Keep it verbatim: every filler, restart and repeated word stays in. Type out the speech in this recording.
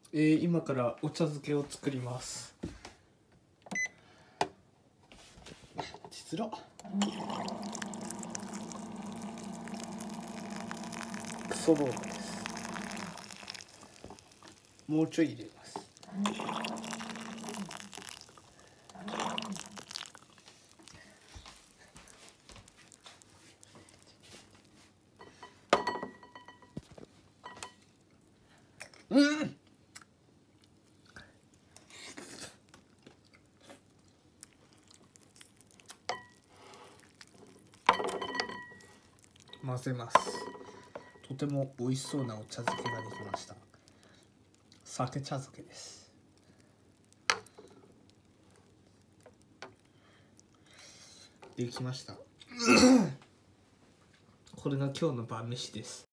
えー、今からお茶漬けを作ります。実らクソボールです。もうちょい入れます。うん混ぜます。とても美味しそうなお茶漬けができました。酒茶漬けです。できました。これが今日の晩飯です。